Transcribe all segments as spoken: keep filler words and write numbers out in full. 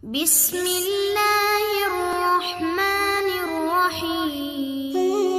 بسم الله الرحمن الرحيم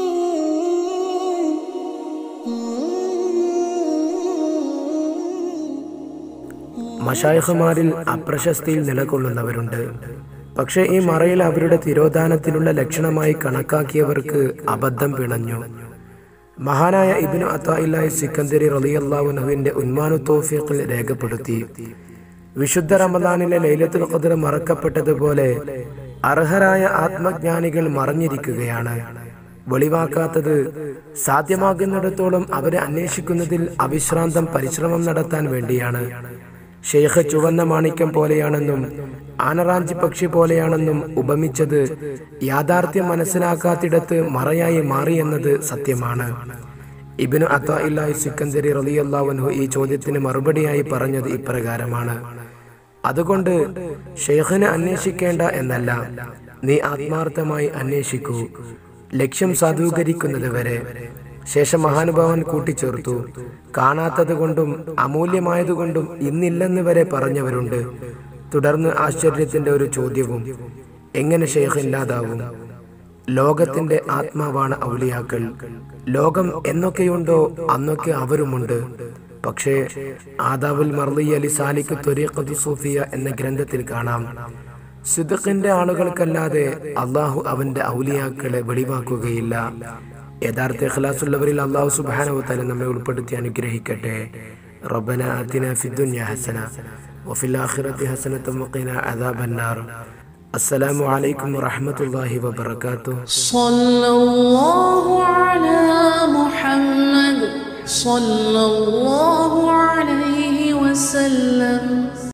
മശായിഖുമാരിൽ അപ്രശസ്തിയിൽ നിലകൊള്ളുന്നവരുണ്ട്. പക്ഷേ ഈ മറയിൽ അവരുടെ തിരോധാനത്തിനുള്ള ലക്ഷണമായി കണക്കാക്കിയവർക്ക് അബദ്ധം പിണഞ്ഞു. മഹാനായ ഇബ്നു അത്താഇല്ലാഹി സിക്കന്ദരി റളിയല്ലാഹു അൻഹുവിന്റെ ഉൻവാനു തൗഫീഖിൽ രേഖപ്പെടുത്തി, വിശുദ്ധ റമദാനിലെ ലൈലത്തുൽ ഖദ്ർ മറക്കപ്പെട്ടതുപോലെ അർഹരായ ആത്മജ്ഞാനികൾ മറഞ്ഞിരിക്കുകയാണ്. വെളിവാക്കാത്തത് സാധ്യമാകുന്നിടത്തോളം അവരെ അന്വേഷിക്കുന്നതിൽ അവിശ്രാന്തം പരിശ്രമം നടത്താൻ വേണ്ടിയാണ്. ഷെയ്ഖ് ചുവന്ന മാണിക്യം പോലെയാണെന്നും ആനറാഞ്ചി പക്ഷി പോലെയാണെന്നും ഉപമിച്ചത് യാഥാർത്ഥ്യം മനസ്സിലാക്കാത്തിടത്ത് മറയായി മാറിയെന്നത് സത്യമാണ്. ഇബ്നു അത്താഇല്ലാഹി സിക്കന്ദരി റളിയല്ലാഹു അൻഹു ഈ ചോദ്യത്തിന് മറുപടിയായി പറഞ്ഞത് ഇപ്രകാരമാണ്: അതുകൊണ്ട് ഷെയ്ഖിനെ അന്വേഷിക്കേണ്ട എന്നല്ല, നീ ആത്മാർത്ഥമായി അന്വേഷിക്കൂ, ലക്ഷ്യം സാധൂകരിക്കുന്നത് വരെ. ശേഷം മഹാനുഭാവൻ കൂട്ടിച്ചേർത്തു, കാണാത്തത് കൊണ്ടും അമൂല്യമായതുകൊണ്ടും ഇന്നില്ലെന്ന് വരെ പറഞ്ഞവരുണ്ട്. തുടർന്ന് ആശ്ചര്യത്തിന്റെ ഒരു ചോദ്യവും, എങ്ങനെ ഷെയ്ഖ് ഇല്ലാതാവും? ലോകത്തിന്റെ ആത്മാവാണ് ഔലിയാക്കൾ. ലോകം എന്നൊക്കെയുണ്ടോ അന്നൊക്കെ അവരുമുണ്ട്. പക്ഷേ ആദാബുൽ മർളി അലി സാലിക് ത്വരീഖത്തു സൂഫിയ എന്ന ഗ്രന്ഥത്തിൽ കാണാം, സിദ്ഖിന്റെ ആളുകൾക്കല്ലാതെ അള്ളാഹു അവന്റെ ഔലിയാക്കളെ വെളിവാക്കുകയില്ല. യഥാർത്ഥ ഇഖ്ലാസുള്ളവരിൽ അള്ളാഹു സുബ്ഹാനഹു വ തആല നമ്മെ ഉൾപ്പെടുത്തി അനുഗ്രഹിക്കട്ടെ. റബ്ബന ആതിനാ ഫിദ്ദുനിയ ഹസന വഫിൽ ആഖിറതി ഹസനത വഖിനാ അദാബന്നാർ. അസ്സലാമു അലൈക്കും വറഹ്മത്തുള്ളാഹി വബറകാതുഹു. സ്വല്ലല്ലാഹു അലാ മുഹമ്മദ് സ്വല്ലല്ലാഹു അലൈഹി വസല്ലം.